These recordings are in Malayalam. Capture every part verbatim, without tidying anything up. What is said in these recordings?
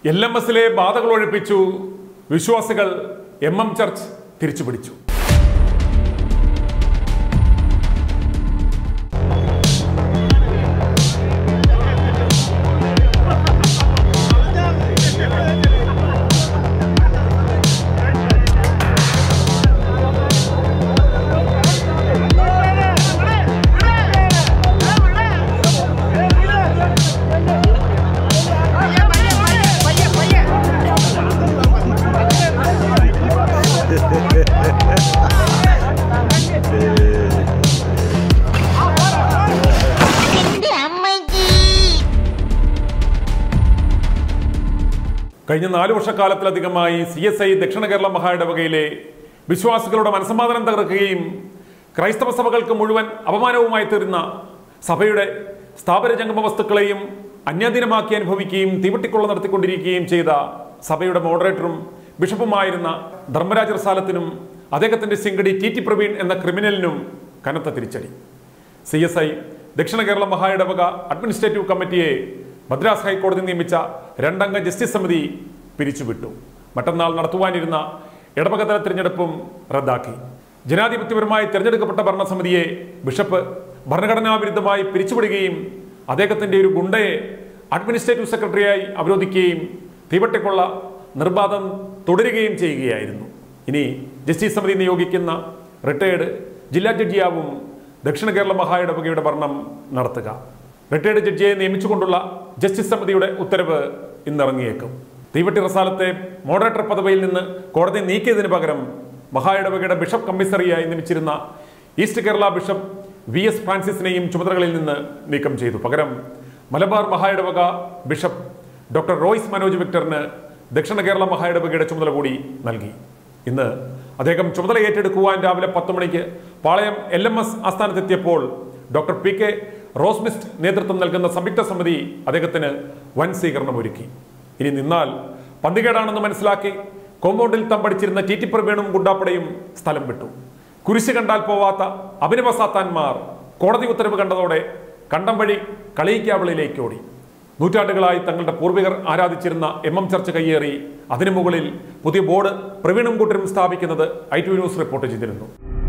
എൽ എം എസിലെ ബാധകൾ ഒഴിപ്പിച്ചു. വിശ്വാസികൾ എം എം ചർച്ച് തിരിച്ചുപിടിച്ചു. കഴിഞ്ഞ നാലു വർഷക്കാലത്തിലധികമായി സി എസ് ഐ ദക്ഷിണ കേരള മഹായിടവകയിലെ വിശ്വാസികളുടെ മനസ്സമാധാനം തകർക്കുകയും ക്രൈസ്തവ സഭകൾക്ക് മുഴുവൻ അപമാനവുമായി തീർന്ന സഭയുടെ സ്ഥാപന ജംഗമ വസ്തുക്കളെയും അന്യാധീനമാക്കി അനുഭവിക്കുകയും തീവട്ടിക്കൊള്ള നടത്തിക്കൊണ്ടിരിക്കുകയും ചെയ്ത സഭയുടെ മോഡറേറ്ററും ബിഷപ്പുമായിരുന്ന ധർമ്മരാജ റസാലത്തിനും അദ്ദേഹത്തിന്റെ സിംഗടി ടി ടി പ്രവീൺ എന്ന ക്രിമിനലിനും കനത്ത തിരിച്ചടി. സി എസ് ഐ ദക്ഷിണ കേരള മഹായിടവക അഡ്മിനിസ്ട്രേറ്റീവ് കമ്മിറ്റിയെ മദ്രാസ് ഹൈക്കോടതി നിയമിച്ച രണ്ടംഗ ജസ്റ്റിസ് സമിതി പിരിച്ചുവിട്ടു. മറ്റന്നാൾ നടത്തുവാനിരുന്ന ഇടവകതല തിരഞ്ഞെടുപ്പും റദ്ദാക്കി. ജനാധിപത്യപരമായി തിരഞ്ഞെടുക്കപ്പെട്ട ഭരണസമിതിയെ ബിഷപ്പ് ഭരണഘടനാ വിരുദ്ധമായി പിരിച്ചുവിടുകയും അദ്ദേഹത്തിന്റെ ഒരു ഗുണ്ടയെ അഡ്മിനിസ്ട്രേറ്റീവ് സെക്രട്ടറിയായി അവരോധിക്കുകയും തീവട്ടിക്കൊള്ള നിർബാധം തുടരുകയും ചെയ്യുകയായിരുന്നു. ഇനി ജസ്റ്റിസ് സമിതി നിയോഗിക്കുന്ന റിട്ടയേർഡ് ജില്ലാ ജഡ്ജിയാവും ദക്ഷിണ കേരള മഹായിടവകയുടെ ഭരണം നടത്തുക. റിട്ടയേർഡ് ജഡ്ജിയെ നിയമിച്ചുകൊണ്ടുള്ള ജസ്റ്റിസ് സമിതിയുടെ ഉത്തരവ് ഇന്നിറങ്ങിയേക്കും. തീവട്ടി റസാലത്തെ മോഡറേറ്റർ പദവിയിൽ നിന്ന് കോടതി നീക്കിയതിനു പകരം മഹായിടവകയുടെ ബിഷപ്പ് കമ്മീസറിയായി നിയമിച്ചിരുന്ന east Kerala bishop V S ഫ്രാൻസിസിനെയും ചുമതലകളിൽ നിന്ന് നീക്കം ചെയ്തു. പകരം മലബാർ മഹായിടവക ബിഷപ്പ് ഡോക്ടർ റോയ്സ് മനോജ് വിക്ടറിന് ദക്ഷിണ കേരള മഹായിടവകയുടെ ചുമതല കൂടി നൽകി. ഇന്ന് അദ്ദേഹം ചുമതല ഏറ്റെടുക്കുവാൻ രാവിലെ പത്ത് മണിക്ക് പാളയം എൽ എം എസ് ആസ്ഥാനത്തെത്തിയപ്പോൾ ഡോക്ടർ പി കെ റോസ്മിസ്റ്റ് നേതൃത്വം നൽകുന്ന സംയുക്ത സമിതി അദ്ദേഹത്തിന് വൻ സ്വീകരണം ഒരുക്കി. ഇനി നിന്നാൽ പന്തികേടാണെന്ന് മനസ്സിലാക്കി കോമ്പൗണ്ടിൽ തമ്പടിച്ചിരുന്ന ടി ടി പ്രവീണും ഗുണ്ടാപ്പടയും സ്ഥലം വിട്ടു. കുരിശ് കണ്ടാൽ പോവാത്ത അഭിനവസാത്താന്മാർ കോടതി ഉത്തരവ് കണ്ടതോടെ കണ്ടം വഴി കളിയിക്കാവിളിലേക്ക് ഓടി. നൂറ്റാണ്ടുകളായി തങ്ങളുടെ പൂർവികർ ആരാധിച്ചിരുന്ന എം എം ചർച്ച് കയ്യേറി അതിനു മുകളിൽ പുതിയ ബോർഡ് പ്രവീണും കൂട്ടരും സ്ഥാപിക്കുന്നത് ഐ ടു ന്യൂസ് റിപ്പോർട്ട് ചെയ്തിരുന്നു.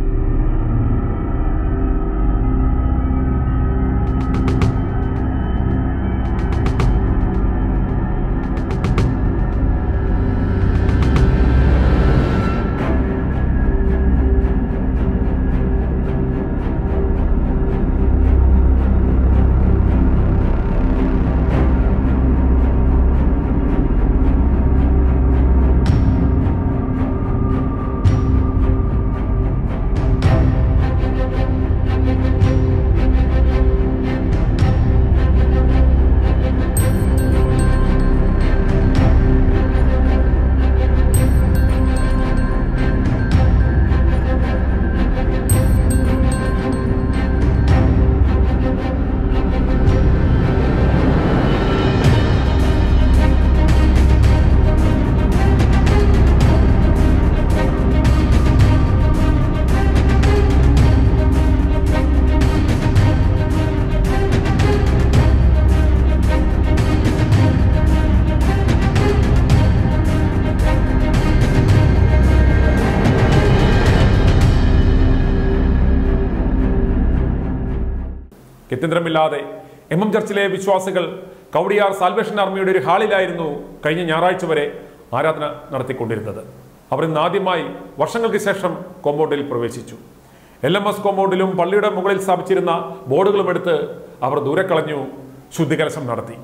ഗത്യന്തരമില്ലാതെ എം എം ചർച്ചിലെ വിശ്വാസികൾ കൗടിയാർ സാൽവേഷൻ ആർമിയുടെ ഒരു ഹാളിലായിരുന്നു കഴിഞ്ഞ ഞായറാഴ്ച വരെ ആരാധന നടത്തിക്കൊണ്ടിരുന്നത്. അവർ ഇന്ന് ആദ്യമായി വർഷങ്ങൾക്ക് ശേഷം കോമ്പൗണ്ടിൽ പ്രവേശിച്ചു. എൽ എം എസ് കോമ്പൗണ്ടിലും പള്ളിയുടെ മുകളിൽ സ്ഥാപിച്ചിരുന്ന ബോർഡുകളും എടുത്ത് അവർ ദൂരെ കളഞ്ഞു, ശുദ്ധികലശം നടത്തി.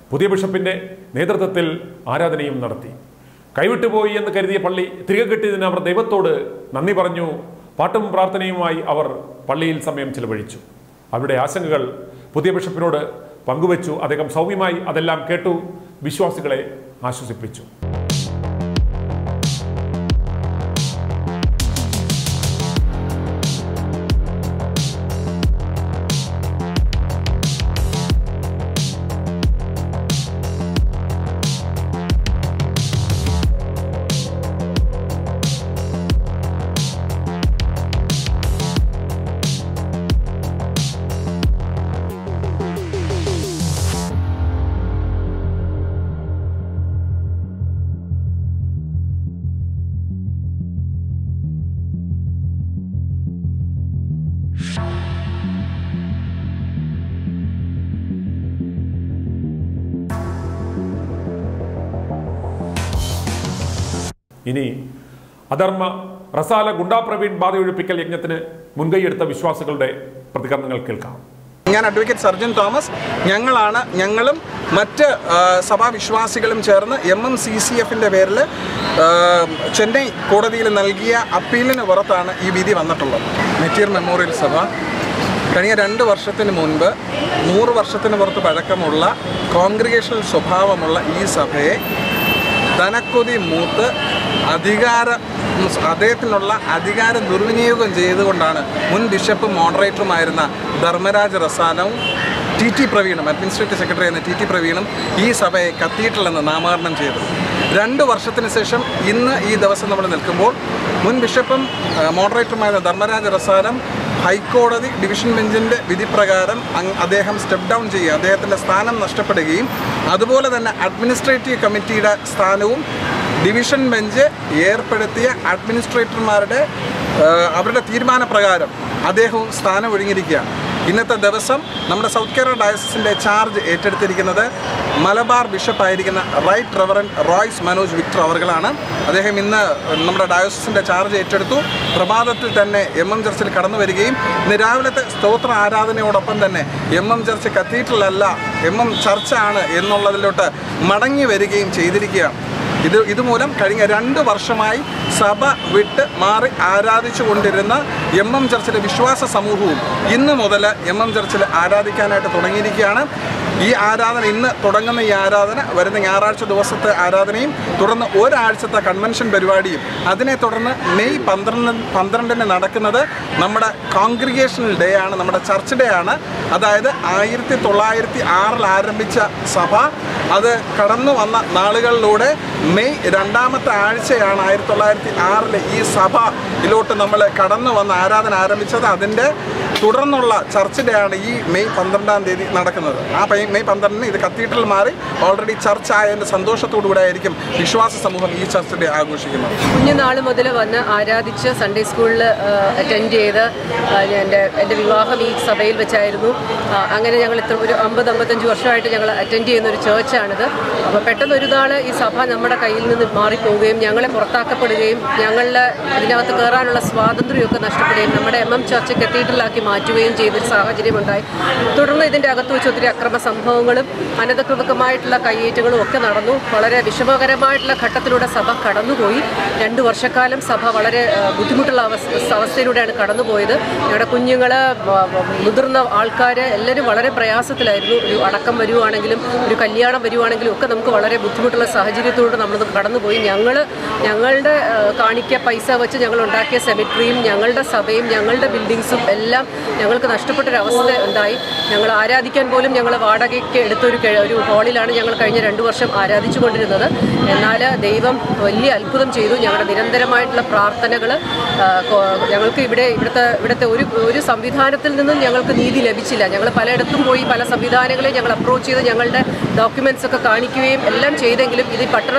പുതിയ ബിഷപ്പിൻ്റെ നേതൃത്വത്തിൽ ആരാധനയും നടത്തി. കൈവിട്ടുപോയി എന്ന് കരുതിയ പള്ളി തിരികെ കിട്ടിയതിന് അവർ ദൈവത്തോട് നന്ദി പറഞ്ഞു. പാട്ടും പ്രാർത്ഥനയുമായി അവർ പള്ളിയിൽ സമയം ചിലവഴിച്ചു. അവരുടെ ആശങ്കകൾ പുതിയ ബിഷപ്പിനോട് പങ്കുവച്ചു. അദ്ദേഹം സൗമ്യമായി അതെല്ലാം കേട്ടു, വിശ്വാസികളെ ആശ്വസിപ്പിച്ചു. ഇനി അധർമ്മ റസാല ഗുണ്ടാ പ്രവീൺ ബാധയൊഴിപ്പിക്കൽ യജ്ഞത്തിന് മുൻകൈയെടുത്ത വിശ്വാസികളുടെ പ്രതികരണങ്ങൾ കേൾക്കാം. ഞാൻ അഡ്വക്കേറ്റ് സർജൻ തോമസ്. ഞങ്ങളാണ് ഞങ്ങളും മറ്റ് സഭാവിശ്വാസികളും ചേർന്ന് എം എം സി സി എഫിൻ്റെ പേരിൽ ചെന്നൈ കോടതിയിൽ നൽകിയ അപ്പീലിന് പുറത്താണ് ഈ വിധി വന്നിട്ടുള്ളത്. നെറ്റിയർ മെമ്മോറിയൽ സഭ കഴിഞ്ഞ രണ്ട് വർഷത്തിന് മുൻപ് നൂറ് വർഷത്തിന് പുറത്ത് പഴക്കമുള്ള കോൺഗ്രിഗേഷണൽ സ്വഭാവമുള്ള ഈ സഭയെ ധനക്കൊതി മൂത്ത് അധികാര അദ്ദേഹത്തിനുള്ള അധികാര ദുർവിനിയോഗം ചെയ്തുകൊണ്ടാണ് മുൻ ബിഷപ്പും മോഡറേറ്ററുമായിരുന്ന ധർമ്മരാജ് റസാലവും ടി ടി പ്രവീണും അഡ്മിനിസ്ട്രേറ്റീവ് സെക്രട്ടറി എന്ന ടി ടി പ്രവീണും ഈ സഭയെ കത്തീഡ്രലെന്ന് നാമകരണം ചെയ്തു. രണ്ട് വർഷത്തിന് ശേഷം ഇന്ന് ഈ ദിവസം നമ്മൾ നിൽക്കുമ്പോൾ മുൻ ബിഷപ്പും മോഡറേറ്ററുമായിരുന്ന ധർമ്മരാജ് റസാലം ഹൈക്കോടതി ഡിവിഷൻ ബെഞ്ചിൻ്റെ വിധിപ്രകാരം അദ്ദേഹം സ്റ്റെപ്പ് ഡൗൺ ചെയ്യുക, അദ്ദേഹത്തിൻ്റെ സ്ഥാനം നഷ്ടപ്പെടുകയും അതുപോലെ തന്നെ അഡ്മിനിസ്ട്രേറ്റീവ് കമ്മിറ്റിയുടെ സ്ഥാനവും ഡിവിഷൻ ബെഞ്ച് ഏർപ്പെടുത്തിയ അഡ്മിനിസ്ട്രേറ്റർമാരുടെ അവരുടെ തീരുമാനപ്രകാരം അദ്ദേഹവും സ്ഥാനം ഒഴിഞ്ഞിരിക്കുകയാണ്. ഇന്നത്തെ ദിവസം നമ്മുടെ സൗത്ത് കേരള ഡയസിൻ്റെ ചാർജ് ഏറ്റെടുത്തിരിക്കുന്നത് മലബാർ ബിഷപ്പായിരിക്കുന്ന റൈറ്റ് റെവറൻഡ് റോയ്സ് മനോജ് വിക്ടർ അവർകളാണ്. അദ്ദേഹം ഇന്ന് നമ്മുടെ ഡയോസിൻ്റെ ചാർജ് ഏറ്റെടുത്തു. പ്രഭാതത്തിൽ തന്നെ എം എം ചർച്ചിൽ കടന്നു വരികയും ഇന്ന് രാവിലത്തെ സ്തോത്ര ആരാധനയോടൊപ്പം തന്നെ എം എം ചർച്ച് കത്തീഡ്രലല്ല എം എം ചർച്ചാണ് എന്നുള്ളതിലോട്ട് മടങ്ങി വരികയും ചെയ്തിരിക്കുകയാണ്. ഇത് ഇതുമൂലം കഴിഞ്ഞ രണ്ട് വർഷമായി സഭ വിട്ട് മാറി ആരാധിച്ചു കൊണ്ടിരുന്ന എം എം ചർച്ചിലെ വിശ്വാസ സമൂഹവും ഇന്ന് മുതൽ എം എം ചർച്ചിൽ ആരാധിക്കാനായിട്ട് തുടങ്ങിയിരിക്കുകയാണ്. ഈ ആരാധന ഇന്ന് തുടങ്ങുന്ന ഈ ആരാധന വരുന്ന ഞായറാഴ്ച ദിവസത്തെ ആരാധനയും തുടർന്ന് ഒരാഴ്ചത്തെ കൺവെൻഷൻ പരിപാടിയും അതിനെ തുടർന്ന് മെയ് പന്ത്രണ്ട് പന്ത്രണ്ടിന് നടക്കുന്നത് നമ്മുടെ കോൺഗ്രിഗേഷണൽ ഡേ ആണ്, നമ്മുടെ ചർച്ച് ഡേ ആണ്. അതായത് ആയിരത്തി തൊള്ളായിരത്തി ആറിൽ ആരംഭിച്ച സഭ അത് കടന്നു വന്ന നാളുകളിലൂടെ മെയ് രണ്ടാമത്തെ ആഴ്ചയാണ് ആയിരത്തി തൊള്ളായിരത്തി ആറിലെ ഈ സഭയിലോട്ട് നമ്മൾ കടന്നു വന്ന ആരാധന ആരംഭിച്ചത്. അതിൻ്റെ തുടർന്നുള്ള ചർച്ച് ഡേ ആണ് ഈ മെയ് പന്ത്രണ്ടാം തീയതി നടക്കുന്നത്. ആ മെയ് പന്ത്രണ്ടിന് ഇത് കത്തീഡ്രൽ മാറി ഓൾറെഡി ചർച്ച് ആയതിൻ്റെ സന്തോഷത്തോടുകൂടെ ആയിരിക്കും വിശ്വാസ സമൂഹം ഈ ചർച്ച് ഡേ ആഘോഷിക്കുന്നത്. കുഞ്ഞുനാൾ മുതൽ വന്ന് ആരാധിച്ച് സൺഡേ സ്കൂളിൽ അറ്റൻഡ് ചെയ്ത് എൻ്റെ എൻ്റെ വിവാഹം ഈ സഭയിൽ വെച്ചായിരുന്നു. അങ്ങനെ ഞങ്ങൾ ഇത്ര ഒരു അമ്പത് അമ്പത്തഞ്ച് വർഷമായിട്ട് ഞങ്ങൾ അറ്റൻഡ് ചെയ്യുന്ന ഒരു ചേർച്ചാണിത്. അപ്പോൾ പെട്ടെന്ന് ഒരു നാൾ ഈ സഭ നമ്മുടെ കയ്യിൽ നിന്ന് മാറിപ്പോവുകയും ഞങ്ങളെ പുറത്താക്കപ്പെടുകയും ഞങ്ങളുടെ ഇതിനകത്ത് കയറാനുള്ള സ്വാതന്ത്ര്യമൊക്കെ നഷ്ടപ്പെടുകയും നമ്മുടെ എം എം ചർച്ച് കത്തീഡ്രലാക്കി മാറ്റുകയും ചെയ്തൊരു സാഹചര്യമുണ്ടായി. തുടർന്ന് ഇതിൻ്റെ അകത്ത് വെച്ച് ഒത്തിരി അക്രമ സംഭവങ്ങളും അനധികൃതമായിട്ടുള്ള കയ്യേറ്റങ്ങളും ഒക്കെ നടന്നു. വളരെ വിഷമകരമായിട്ടുള്ള ഘട്ടത്തിലൂടെ സഭ കടന്നുപോയി. രണ്ട് വർഷക്കാലം സഭ വളരെ ബുദ്ധിമുട്ടുള്ള അവസ്ഥ അവസ്ഥയിലൂടെയാണ് കടന്നുപോയത്. ഞങ്ങളുടെ കുഞ്ഞുങ്ങൾ, മുതിർന്ന ആൾക്കാർ എല്ലാവരും വളരെ പ്രയാസത്തിലായിരുന്നു. ഒരു അടക്കം വരുവാണെങ്കിലും ഒരു കല്യാണം വരുവാണെങ്കിലും ഒക്കെ നമുക്ക് വളരെ ബുദ്ധിമുട്ടുള്ള സാഹചര്യത്തോടെ നമ്മൾ കടന്നുപോയി. ഞങ്ങൾ ഞങ്ങളുടെ കാണിക്ക പൈസ വെച്ച് ഞങ്ങൾ ഉണ്ടാക്കിയ സെമിട്രിയും ഞങ്ങളുടെ സഭയും ഞങ്ങളുടെ ബിൽഡിങ്സും എല്ലാം ഞങ്ങൾക്ക് നഷ്ടപ്പെട്ടൊരവസ്ഥ ഉണ്ടായി. ഞങ്ങൾ ആരാധിക്കാൻ പോലും ഞങ്ങൾ വാടകയ്ക്ക് എടുത്തൊരു ഒരു ഹാളിലാണ് ഞങ്ങൾ കഴിഞ്ഞ രണ്ട് വർഷം ആരാധിച്ചു കൊണ്ടിരുന്നത്. എന്നാൽ ദൈവം വലിയ അത്ഭുതം ചെയ്തു. ഞങ്ങളുടെ നിരന്തരമായിട്ടുള്ള പ്രാർത്ഥനകൾ ഞങ്ങൾക്ക് ഇവിടെ ഇവിടുത്തെ ഇവിടുത്തെ ഒരു ഒരു സംവിധാനത്തിൽ നിന്നും ഞങ്ങൾക്ക് നീതി ലഭിച്ചില്ല. ഞങ്ങൾ പലയിടത്തും പോയി പല സംവിധാനങ്ങളെ ഞങ്ങൾ അപ്രോച്ച് ചെയ്ത് ഞങ്ങളുടെ ഡോക്യുമെൻറ്റ്സ് ഒക്കെ കാണിക്കുകയും എല്ലാം ചെയ്തെങ്കിലും ഇത് പട്ടണത്തിൽ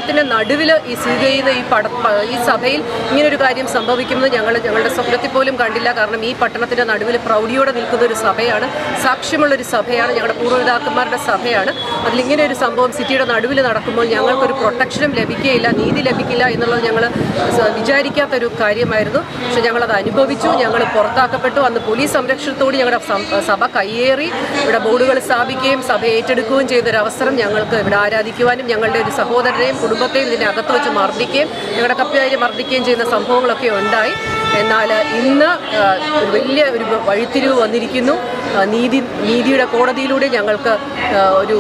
പട്ടണത്തിൻ്റെ നടുവിൽ ഈ സ്ഥിതി ചെയ്യുന്ന ഈ പട ഈ സഭയിൽ ഇങ്ങനൊരു കാര്യം സംഭവിക്കുന്നത് ഞങ്ങൾ ഞങ്ങളുടെ സ്വപ്നത്തിൽ പോലും കണ്ടില്ല. കാരണം ഈ പട്ടണത്തിൻ്റെ നടുവിൽ പ്രൗഢിയോടെ നിൽക്കുന്ന ഒരു സഭയാണ്, സാക്ഷ്യമുള്ളൊരു സഭയാണ്, ഞങ്ങളുടെ പൂർവ്വപിതാക്കന്മാരുടെ സഭയാണ്. അതിലിങ്ങനെ ഒരു സംഭവം സിറ്റിയുടെ നടുവിൽ നടക്കുമ്പോൾ ഞങ്ങൾക്കൊരു പ്രൊട്ടക്ഷനും ലഭിക്കുകയില്ല, നീതി ലഭിക്കില്ല എന്നുള്ളത് ഞങ്ങൾ വിചാരിക്കാത്തൊരു കാര്യമായിരുന്നു. പക്ഷെ ഞങ്ങളത് അനുഭവിച്ചു. ഞങ്ങൾ പുറത്താക്കപ്പെട്ടു. അന്ന് പോലീസ് സംരക്ഷണത്തോട് ഞങ്ങളുടെ സഭ കയ്യേറി ഇവിടെ ബോർഡുകൾ സ്ഥാപിക്കുകയും സഭ ഏറ്റെടുക്കുകയും ചെയ്തൊരവസരം ഞങ്ങൾക്ക് ഇവിടെ ആരാധിക്കുവാനും ഞങ്ങളുടെ ഒരു സഹോദരനെയും കുടുംബത്തെയും ഇതിൻ്റെ അകത്ത് വെച്ച് മർദ്ദിക്കുകയും ഞങ്ങളുടെ കപ്പിയായി മർദ്ദിക്കുകയും ചെയ്യുന്ന സംഭവങ്ങളൊക്കെ ഉണ്ടായി. എന്നാൽ ഇന്ന് ഒരു വലിയ ഒരു വഴിത്തിരിവ് വന്നിരിക്കുന്നു. നീതി നീതിയുടെ കോടതിയിലൂടെ ഞങ്ങൾക്ക് ഒരു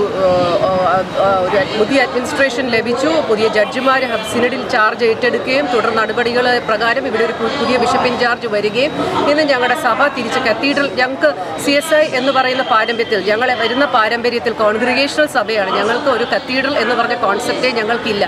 ഒരു പുതിയ അഡ്മിനിസ്ട്രേഷൻ ലഭിച്ചു. പുതിയ ജഡ്ജിമാർ സിനഡിൽ ചാർജ് ഏറ്റെടുക്കുകയും തുടർ നടപടികൾ പ്രകാരം ഇവിടെ ഒരു പുതിയ ബിഷപ്പ് ഇൻചാർജ് വരികയും ഇന്ന് ഞങ്ങളുടെ സഭ തിരിച്ച് കത്തീഡ്രൽ ഞങ്ങൾക്ക് സി എസ് ഐ എന്ന് പറയുന്ന പാരമ്പര്യത്തിൽ ഞങ്ങളെ വരുന്ന പാരമ്പര്യത്തിൽ കോൺഗ്രിഗേഷണൽ സഭയാണ്. ഞങ്ങൾക്ക് ഒരു കത്തീഡ്രൽ എന്ന് പറഞ്ഞ കോൺസെപ്റ്റേ ഞങ്ങൾക്കില്ല.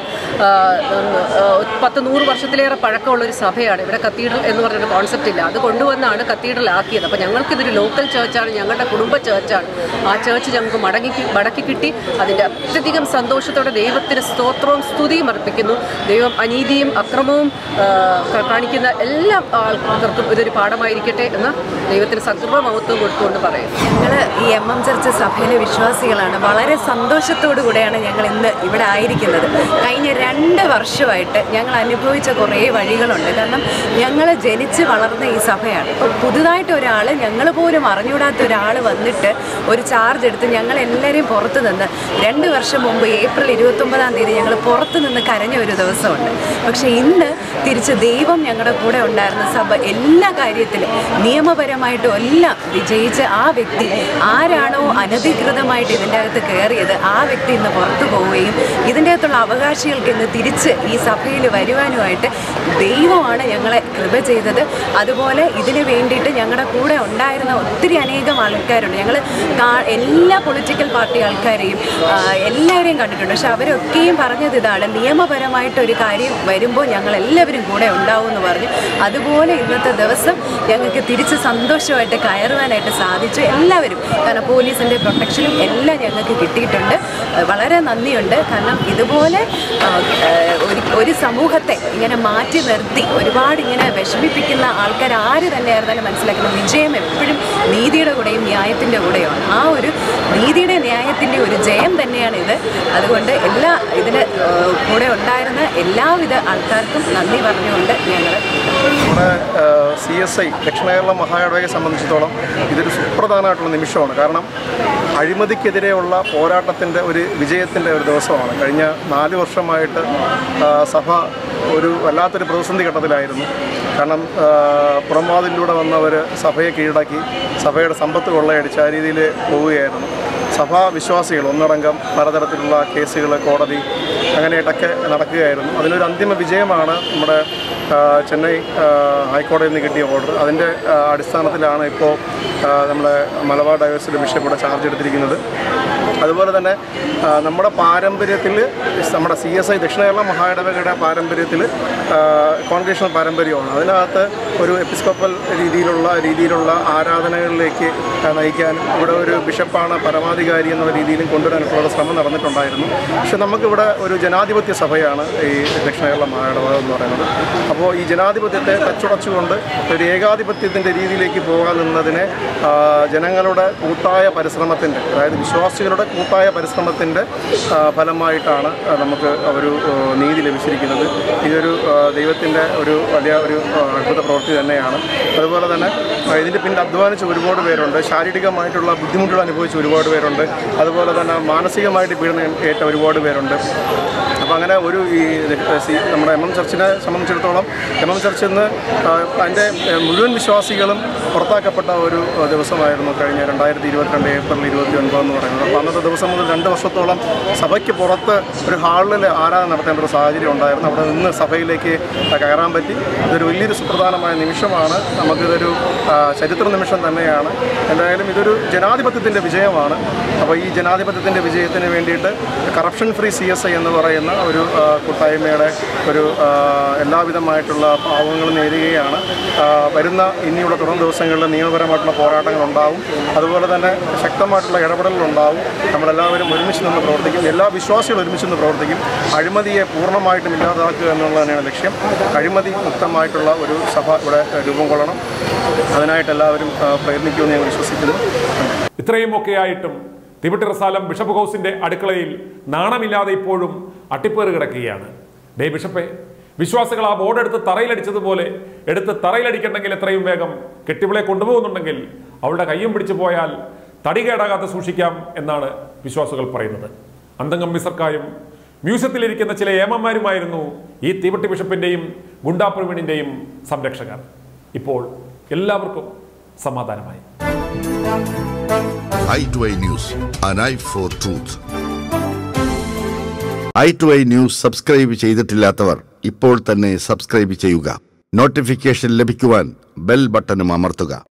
പത്ത് നൂറ് വർഷത്തിലേറെ പഴക്കമുള്ളൊരു സഭയാണ്. ഇവിടെ കത്തീഡ്രൽ എന്ന് പറഞ്ഞൊരു കോൺസെപ്റ്റ് ഇല്ല. അത് കൊണ്ടുവന്നാണ് കത്തീഡ്രൽ ആക്കിയത്. അപ്പോൾ ഞങ്ങൾക്കിതൊരു ലോക്കൽ ചേർച്ചാണ്, ഞങ്ങളുടെ കുടുംബ ചേർച്ചാണ്. ആ ചേർച്ച് ഞങ്ങൾക്ക് മടങ്ങി മടക്കി കിട്ടി. അതിൻ്റെ അത്യധികം സന്തോഷത്തോടെ ദൈവത്തിന് സ്തോത്രവും സ്തുതിയും അർപ്പിക്കുന്നു. ദൈവം അനീതിയും അക്രമവും കാണിക്കുന്ന എല്ലാ ആൾക്കാർക്കും ഇതൊരു പാഠമായിരിക്കട്ടെ എന്ന് ദൈവത്തിന് സർവ്വമഹത്വം കൊടുത്തുകൊണ്ട് പറയും. ഞങ്ങൾ ഈ എം എം ചർച്ച് സഭയിലെ വിശ്വാസികളാണ്. വളരെ സന്തോഷത്തോടു കൂടെയാണ് ഞങ്ങൾ ഇന്ന് ഇവിടെ ആയിരിക്കുന്നത്. കഴിഞ്ഞ രണ്ട് വർഷമായിട്ട് ഞങ്ങൾ അനുഭവിച്ച കുറേ വഴികളുണ്ട്. കാരണം ഞങ്ങൾ ജനിച്ച് വളർന്ന ഈ സഭയാണ്. ഇപ്പോൾ പുതുതായിട്ട് ഒരാൾ, ഞങ്ങൾ പോലും അറിഞ്ഞുകൂടാത്ത ഒരാൾ വന്നിട്ട് ഒരു ചാർജ് എടുത്ത് ഞങ്ങളെല്ലാവരെയും പുറത്ത് നിന്ന് രണ്ട് വർഷം മുമ്പ് ഏപ്രിൽ ഇരുപത്തൊമ്പതാം തീയതി ഞങ്ങൾ പുറത്ത് നിന്ന് കരഞ്ഞ ഒരു ദിവസമുണ്ട്. പക്ഷേ ഇന്ന് തിരിച്ച് ദൈവം ഞങ്ങളുടെ കൂടെ ഉണ്ടായിരുന്ന സഭ എല്ലാ കാര്യത്തിലും നിയമപരമായിട്ടും എല്ലാം വിജയിച്ച് ആ വ്യക്തി ആരാണോ അനധികൃതമായിട്ട് ഇതിൻ്റെ അകത്ത് കയറിയത് ആ വ്യക്തി ഇന്ന് പുറത്തു പോവുകയും ഇതിൻ്റെ അകത്തുള്ള അവകാശികൾക്ക് ഇന്ന് തിരിച്ച് ഈ സഭയിൽ വരുവാനുമായിട്ട് ദൈവമാണ് ഞങ്ങളെ കൃപ ചെയ്തത്. അതുപോലെ ഇതിന് വേണ്ടിയിട്ട് ഞങ്ങളുടെ കൂടെ ഉണ്ടായിരുന്ന ഒത്തിരി അനേകം ആൾക്കാരുണ്ട്. ഞങ്ങൾ എല്ലാ പൊളിറ്റിക്കൽ പാർട്ടി ആൾക്കാരെയും എല്ലാവരെയും കണ്ടിട്ടുണ്ട്. പക്ഷെ അവരൊക്കെയും പറഞ്ഞത് ഇതാണ്, നിയമപരമായിട്ടൊരു കാര്യം വരുമ്പോൾ ഞങ്ങൾ എല്ലാവരും കൂടെ ഉണ്ടാവും എന്ന് പറഞ്ഞു. അതുപോലെ ഇന്നത്തെ ദിവസം ഞങ്ങൾക്ക് തിരിച്ച് സന്തോഷമായിട്ട് കയറുവാനായിട്ട് സാധിച്ചു. എല്ലാവരും, കാരണം പോലീസിൻ്റെ പ്രൊട്ടക്ഷനും എല്ലാം ഞങ്ങൾക്ക് കിട്ടിയിട്ടുണ്ട്. വളരെ നന്ദിയുണ്ട്. കാരണം ഇതുപോലെ ഒരു ഒരു സമൂഹത്തെ ഇങ്ങനെ മാറ്റി നിർത്തി ഒരുപാട് ഇങ്ങനെ വിഷമിപ്പിക്കുന്ന ആൾക്കാർ ആര് തന്നെയായിരുന്നാലും മനസ്സിലാക്കണം, വിജയം എപ്പോഴും നീതിയുടെ കൂടെയും ന്യായത്തിൻ്റെ കൂടെയാണ്. ആ ഒരു നീതിയുടെ ന്യായത്തിൻ്റെ ഒരു ജയം തന്നെയാണ് ഇത്. അതുകൊണ്ട് എല്ലാ ഇതിന് കൂടെ ഉണ്ടായിരുന്ന എല്ലാവിധ ആൾക്കാർക്കും നന്ദി പറഞ്ഞുകൊണ്ട് ഞങ്ങൾ നമ്മുടെ സി എസ് ഐ ദക്ഷിണ കേരള മഹായിടവകയെ സംബന്ധിച്ചിടത്തോളം ഇതൊരു സുപ്രധാനമായിട്ടുള്ള നിമിഷമാണ്. കാരണം അഴിമതിക്കെതിരെയുള്ള പോരാട്ടത്തിൻ്റെ ഒരു വിജയത്തിൻ്റെ ഒരു ദിവസമാണ്. കഴിഞ്ഞ നാല് വർഷമായിട്ട് സഭ ഒരു വല്ലാത്തൊരു പ്രതിസന്ധി ഘട്ടത്തിലായിരുന്നു. കാരണം പുറംവാതിലൂടെ വന്നവർ സഭയെ കീഴടക്കി സഭയുടെ സമ്പത്ത് കൊള്ളയടിച്ച് ആ രീതിയിൽ പോവുകയായിരുന്നു. സഭാ വിശ്വാസികൾ ഒന്നടങ്കം പലതരത്തിലുള്ള കേസുകൾ കോടതി അങ്ങനെയായിട്ടൊക്കെ നടക്കുകയായിരുന്നു. അതിനൊരു അന്തിമ വിജയമാണ് നമ്മുടെ ചെന്നൈ ഹൈക്കോടതിയിൽ നിന്ന് കിട്ടിയ ഓർഡർ. അതിൻ്റെ അടിസ്ഥാനത്തിലാണ് ഇപ്പോൾ നമ്മുടെ മലബാർ ഡയോസിലെ ബിഷപ്പ് ഇവിടെ ചാർജ് എടുത്തിരിക്കുന്നത്. അതുപോലെ തന്നെ നമ്മുടെ പാരമ്പര്യത്തിൽ നമ്മുടെ സി എസ് ഐ ദക്ഷിണ കേരള മഹായിടവകയുടെ പാരമ്പര്യത്തിൽ കോൺഗ്രിഗേഷണൽ പാരമ്പര്യമാണ്. അതിനകത്ത് ഒരു എപ്പിസ്കോപ്പൽ രീതിയിലുള്ള രീതിയിലുള്ള ആരാധനകളിലേക്ക് നയിക്കാനും ഇവിടെ ഒരു ബിഷപ്പാണ് പരമാധികാരി എന്നുള്ള രീതിയിലും കൊണ്ടുവരാനുള്ള ശ്രമം നടന്നിട്ടുണ്ടായിരുന്നു. പക്ഷെ നമുക്കിവിടെ ഒരു ജനാധിപത്യ സഭയാണ് ഈ ദക്ഷിണ കേരള മഹായിടവക എന്ന് പറയുന്നത്. അപ്പോൾ ഈ ജനാധിപത്യത്തെ തച്ചുടച്ചുകൊണ്ട് ഒരു ഏകാധിപത്യത്തിൻ്റെ രീതിയിലേക്ക് പോകാൻ നിന്നതിനെ ജനങ്ങളുടെ കൂട്ടായ പരിശ്രമത്തിൻ്റെ, അതായത് വിശ്വാസികളുടെ കൂട്ടായ പരിശ്രമത്തിൻ്റെ ഫലമായിട്ടാണ് നമുക്ക് ഒരു നീതി ലഭിച്ചിരിക്കുന്നത്. ഇതൊരു ദൈവത്തിൻ്റെ ഒരു വലിയ ഒരു അത്ഭുത പ്രവൃത്തി തന്നെയാണ്. അതുപോലെ തന്നെ ഇതിൻ്റെ പിന്നിൽ അധ്വാനിച്ച ഒരുപാട് പേരുണ്ട്, ശാരീരികമായിട്ടുള്ള ബുദ്ധിമുട്ടുകൾ അനുഭവിച്ച ഒരുപാട് പേരുണ്ട്, അതുപോലെ തന്നെ മാനസികമായിട്ട് പീഡനം ഏറ്റ ഒരുപാട് പേരുണ്ട്. അപ്പോൾ അങ്ങനെ ഒരു ഈ നമ്മുടെ എം എം ചർച്ചിനെ സംബന്ധിച്ചിടത്തോളം എം എം ചർച്ചിൽ നിന്ന് അതിൻ്റെ മുഴുവൻ വിശ്വാസികളും പുറത്താക്കപ്പെട്ട ഒരു ദിവസമായിരുന്നു കഴിഞ്ഞ രണ്ടായിരത്തി ഇരുപത്തിരണ്ട് ഏപ്രിൽ ഇരുപത്തി ഒൻപതെന്ന് പറയുന്നത്. അപ്പോൾ അന്നത്തെ ദിവസം മുതൽ രണ്ട് വർഷത്തോളം സഭയ്ക്ക് പുറത്ത് ഒരു ഹാളിൽ ആരാധന നടത്തേണ്ട ഒരു സാഹചര്യം ഉണ്ടായിരുന്നു. അവിടെ നിന്ന് സഭയിലേക്ക് കയറാൻ പറ്റി. ഇതൊരു വലിയൊരു സുപ്രധാനമായ നിമിഷമാണ്. നമുക്കിതൊരു ചരിത്ര നിമിഷം തന്നെയാണ്. എന്തായാലും ഇതൊരു ജനാധിപത്യത്തിൻ്റെ വിജയമാണ്. അപ്പോൾ ഈ ജനാധിപത്യത്തിൻ്റെ വിജയത്തിന് വേണ്ടിയിട്ട് corruption free C S I എന്ന് പറയുന്ന ഒരു കൂട്ടായ്മയുടെ ഒരു എല്ലാവിധമായിട്ടുള്ള പാവങ്ങളും നേരുകയാണ്. വരുന്ന ഇനിയുള്ള തുടർ ദിവസം ദിവസങ്ങളിൽ നിയമപരമായിട്ടുള്ള പോരാട്ടങ്ങൾ ഉണ്ടാവും. അതുപോലെ തന്നെ ശക്തമായിട്ടുള്ള ഇടപെടലുകളുണ്ടാവും. നമ്മളെല്ലാവരും ഒരുമിച്ച് നിന്ന് പ്രവർത്തിക്കും. എല്ലാ വിശ്വാസികളും ഒരുമിച്ച് നിന്ന് പ്രവർത്തിക്കും. അഴിമതിയെ പൂർണ്ണമായിട്ടും ഇല്ലാതാക്കുക എന്നുള്ളത് തന്നെയാണ് ലക്ഷ്യം. അഴിമതി മുക്തമായിട്ടുള്ള ഒരു സഭ ഇവിടെ രൂപം കൊള്ളണം. അതിനായിട്ട് എല്ലാവരും പ്രയത്നിക്കുമെന്ന് ഞാൻ വിശ്വസിക്കുന്നു. ഇത്രയുമൊക്കെ ആയിട്ടും തിബറ്റ് റസാലം ബിഷപ്പ് ഹൗസിന്റെ അടുക്കളയിൽ നാണമില്ലാതെ ഇപ്പോഴും അട്ടിപ്പേറ് കിടക്കുകയാണ്. ഡേ ബിഷപ്പെ, വിശ്വാസികൾ ആ ബോർഡ് എടുത്ത് തറയിലടിച്ചതുപോലെ എടുത്ത് തറയിലടിക്കണമെങ്കിൽ എത്രയും വേഗം കെട്ടിവിളെ കൊണ്ടുപോകുന്നുണ്ടെങ്കിൽ അവളുടെ കയ്യും പിടിച്ചു പോയാൽ തടി കേടാകാതെ സൂക്ഷിക്കാം എന്നാണ് വിശ്വാസികൾ പറയുന്നത്. അന്തംഗം മിസർക്കായും മ്യൂസിയത്തിലിരിക്കുന്ന ചില ഏമന്മാരുമായിരുന്നു ഈ തിബറ്റ് ബിഷപ്പിന്റെയും ഗുണ്ടാപ്രവീണിന്റെയും സംരക്ഷകർ. ഇപ്പോൾ എല്ലാവർക്കും സമാധാനമായി. Eye to eye news, an eye for truth. Eye to eye news subscribe ചെയ്തിട്ടില്ലാത്തവർ ഇപ്പോൾ തന്നെ സബ്സ്ക്രൈബ് ചെയ്യുക. നോട്ടിഫിക്കേഷൻ ലഭിക്കുവാൻ ബെൽ ബട്ടണും അമർത്തുക.